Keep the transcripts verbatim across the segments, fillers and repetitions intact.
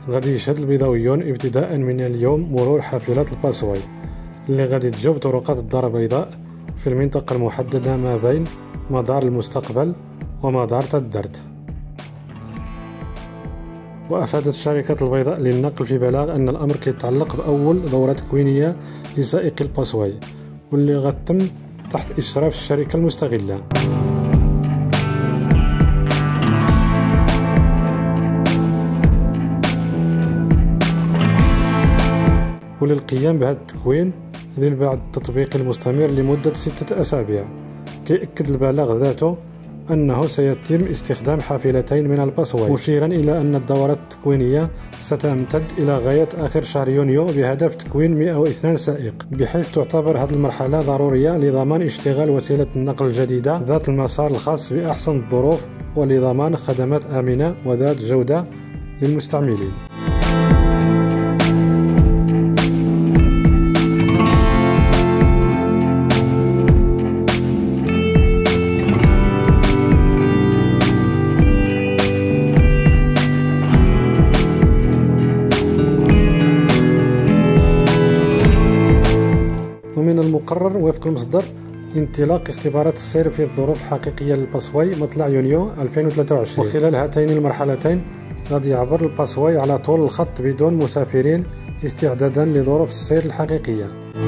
غادي يشهد البيضاويون ابتداء من اليوم مرور حافلة الباسواي اللي غادي تجاوب طرقات الدار البيضاء في المنطقة المحددة ما بين مدار المستقبل ومدار تدرت. وأفادت شركة البيضاء للنقل في بلاغ أن الأمر كيتعلق بأول دورة تكوينية لسائق الباسواي واللي غتتم تحت إشراف الشركة المستغلة. وللقيام بهذا التكوين ذي بعد التطبيق المستمر لمدة ستة أسابيع. كيأكد البلاغ ذاته أنه سيتم استخدام حافلتين من الباسواي، مشيرا إلى أن الدورة التكوينية ستمتد إلى غاية آخر شهر يونيو بهدف تكوين مئة واثنين سائق، بحيث تعتبر هذه المرحلة ضرورية لضمان اشتغال وسيلة النقل الجديدة ذات المسار الخاص بأحسن الظروف ولضمان خدمات آمنة وذات جودة للمستعملين. ومن المقرر وفق المصدر انطلاق اختبارات السير في الظروف الحقيقية للباسواي مطلع يونيو ألفين وثلاثة وعشرين، وخلال هاتين المرحلتين غادي يعبر الباسواي على طول الخط بدون مسافرين استعدادا لظروف السير الحقيقية.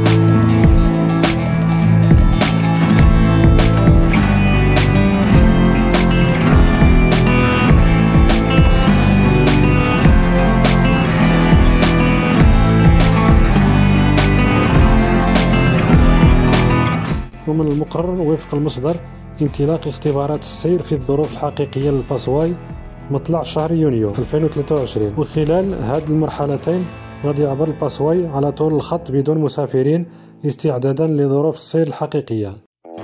ومن المقرر وفق المصدر انطلاق اختبارات السير في الظروف الحقيقية للباسواي مطلع شهر يونيو ألفين وثلاثة وعشرين، وخلال هاد المرحلتين غادي يعبر الباسواي على طول الخط بدون مسافرين استعدادا لظروف السير الحقيقية.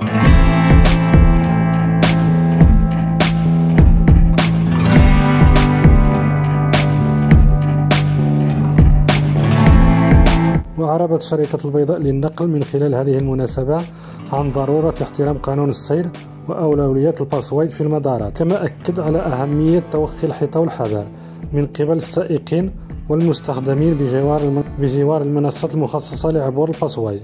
وأعربت شركة البيضاء للنقل من خلال هذه المناسبة عن ضرورة احترام قانون السير وأولويات الباسواي في المدارات، كما أكد على أهمية توخي الحيطة والحذر من قبل السائقين والمستخدمين بجوار بجوار المنصات المخصصة لعبور الباسواي.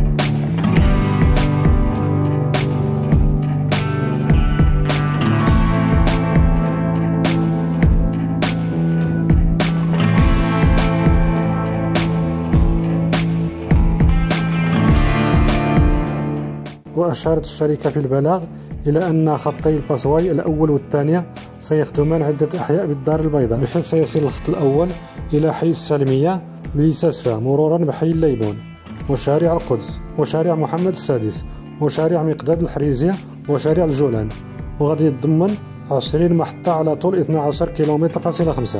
وأشارت الشركة في البلاغ إلى أن خطي الباسواي الأول والثاني سيخدمان عدة أحياء بالدار البيضاء، بحيث سيصل الخط الأول إلى حي السالمية بليساسفا مرورا بحي الليمون وشارع القدس وشارع محمد السادس وشارع مقداد الحريزية وشارع الجولان، وغادي يتضمن عشرين محطة على طول اثني عشر كيلومتر فاصلة خمسة.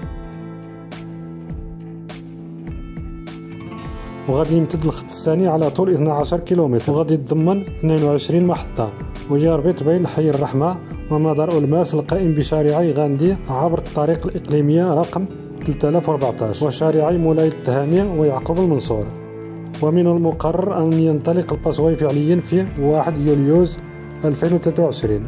وغادي يمتد الخط الثاني على طول اثني عشر كيلومتر، وغادي يتضمن اثنين وعشرين محطة ويربط بين حي الرحمة ومدار أولماس القائم بشارعي غاندي عبر الطريق الإقليمية رقم ثلاثة آلاف وأربعة عشر وشارعي مولاي التهامية ويعقوب المنصور. ومن المقرر أن ينطلق الباسواي فعليا في واحد يوليوز ألفين وثلاثة وعشرين.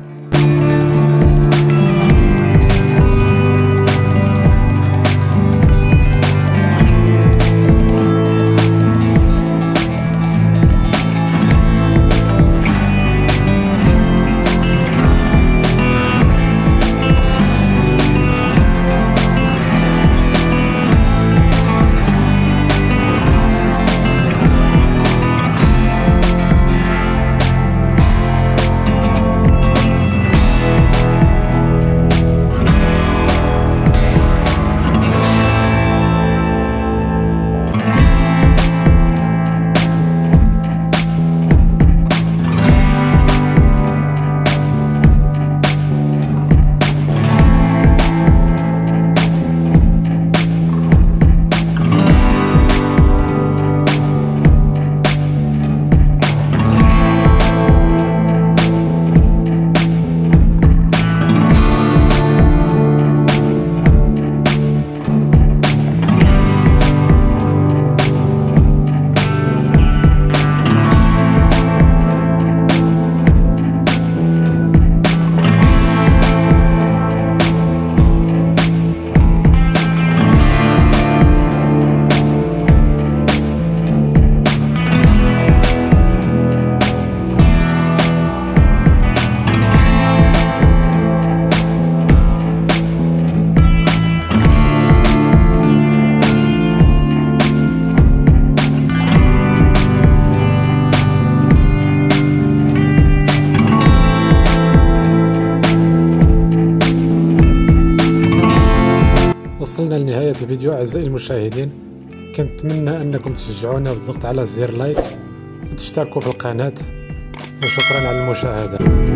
نهاية الفيديو أعزائي المشاهدين، كنتمنى أنكم تشجعونا بالضغط على زر لايك وتشتركوا في القناة، وشكرا على المشاهدة.